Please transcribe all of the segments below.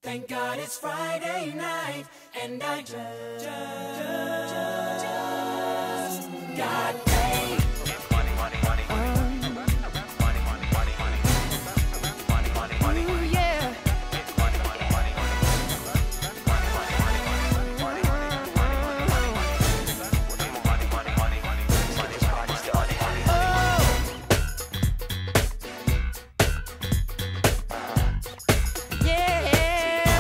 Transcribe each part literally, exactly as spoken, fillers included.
Thank God it's Friday night, and I just, just got paid. Money, money, money, money. Money, money, money, money. Money, money, money, money. Ooh, yeah. Money, money, money, money. Money, money, money, money. Money, money, money, money. Money, money, money, money. Money, parties to money, money, money. Yeah.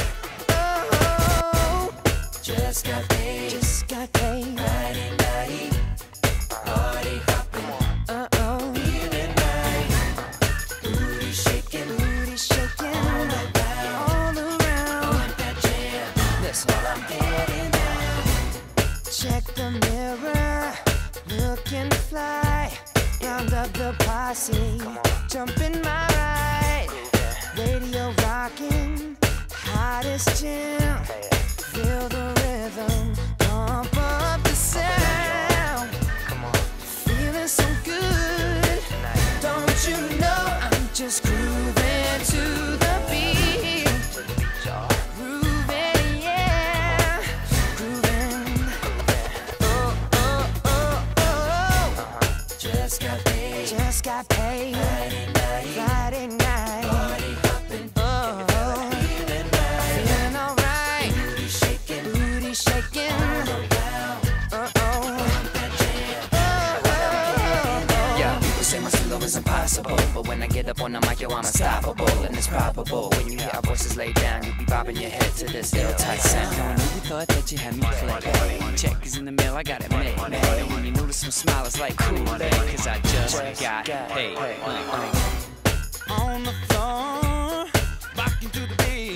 Oh, Just got paid. just got paid. Friday night. Party hopping. Uh-oh. Feeling right. Booty shaking. Booty shaking All around. all around. Want that jam. Listen, While I'm getting down. check the mirror, looking fly. Round up the posse, jump in my ride. Radio rocking, hottest jam. Feel the rhythm, pump up the sound. Feeling so good, don't you know I'm just grooving to the beat. Grooving, yeah, grooving. Oh, oh, oh, oh, Just got paid. just got paid. Friday night. Friday night. Party hopping. Oh, Feeling right. feeling alright. Booty shaking. Booty shaking. Around. Uh-oh. Want that jam. Oh, Yeah, people say my solo is impossible, but when I get up on the mic, yo, I'm unstoppable, and it's probable. When you hear our voices laid down, you'll be bobbing your head to this little tight sound. I know you thought that you had me played. Check is in the mail, I got it made. And when you notice some smile, it's like Kool-Aid, cause I just got paid. Uh, uh. On the floor, rocking to the beat.